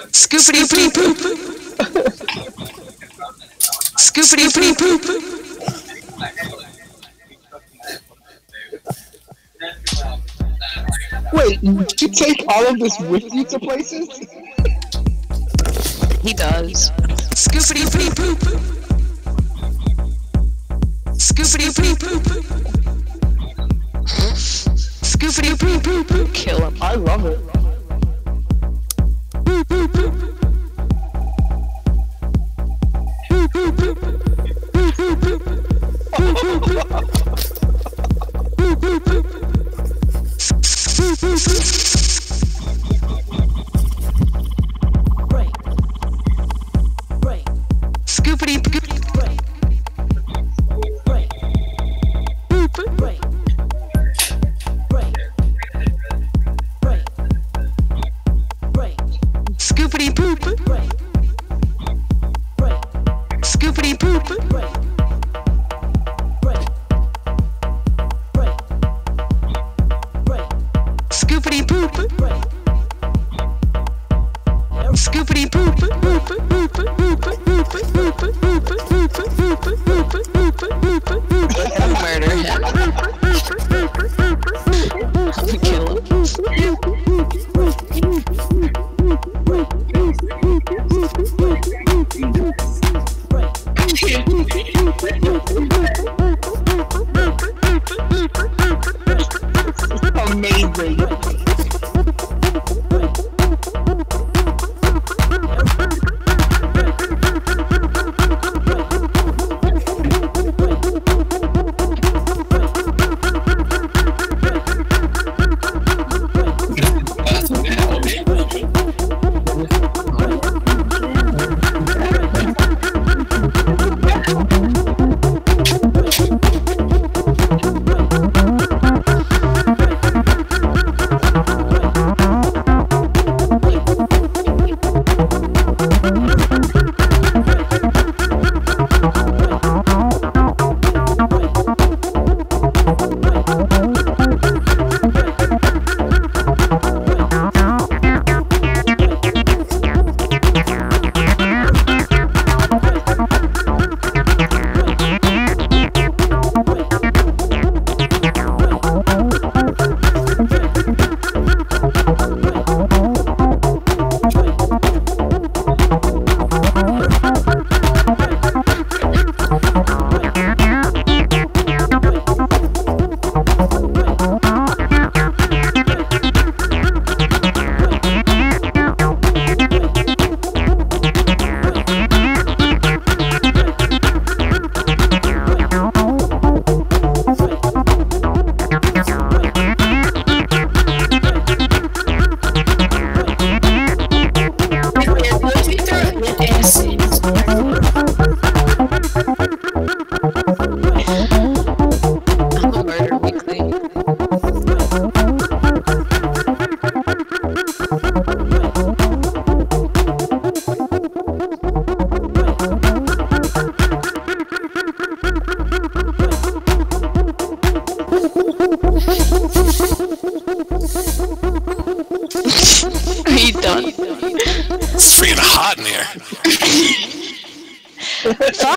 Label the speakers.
Speaker 1: Scoopity poop poop. Scoopity poop poop.
Speaker 2: Wait, did you take all of this with you to places?
Speaker 1: He does. Scoopity poop poop. Scoopity poop poop. Scoopity poop poop. Kill him.
Speaker 2: I love it.
Speaker 1: Scoopity poop. Scoopity poop. Scoopity poop. Scoopity poop. Scoopity poop. Murder him. Kill him.
Speaker 2: Amazing.
Speaker 1: Are you done?
Speaker 3: It's freaking hot in here.
Speaker 1: Fine.